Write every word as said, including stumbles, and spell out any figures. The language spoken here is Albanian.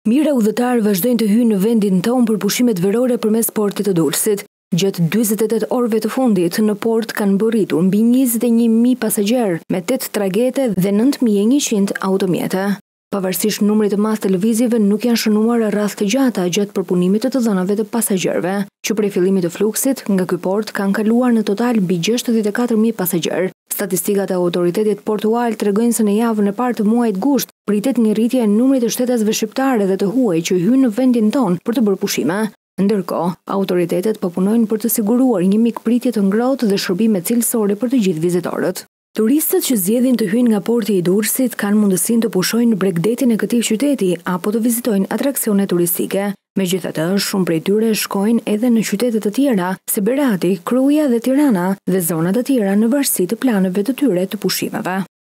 Mijëra udhëtarë vazhdojnë të hyjnë në vendin tonë për pushimet verore përmes portit të Durrësit. Gjatë dyzet e tetë orëve të fundit, në port kanë mbërritur mbi njëzet e një mijë pasagjerë me tetë tragete dhe nëntë mijë e njëqind automjete. Pavarësisht numrit të madh të lëvizjeve, nuk janë shënuar rreth të gjata gjatë përpunimit të të dhënave të pasagjerëve, që prej fillimit të fluksit nga ky port kanë kaluar në total mbi gjashtëdhjetë e katër mijë pasagjerë. Statistikat e autoritetit portual tregojnë se në javën e parë të muajit gusht pritet një rritje e numrit të shtetasve shqiptare dhe të huaj që hyjnë në vendin tonë për të bërë pushime. Ndërkohë, autoritetet po punojnë për të siguruar një mikpritje të ngrohtë dhe shërbime cilësore për të gjithë vizitorët. Turistët që zgjedhin të hyjnë nga porti i Durrësit kanë mundësinë të pushojnë në bregdetin e këtij qyteti apo të vizitojnë atraksione turistike. Megjithatë, shumë prej tyre shkojnë edhe në qytete të tjera, si Berati, Kruja dhe Tirana dhe zona të tjera në varësi të planeve të tyre të pushimeve.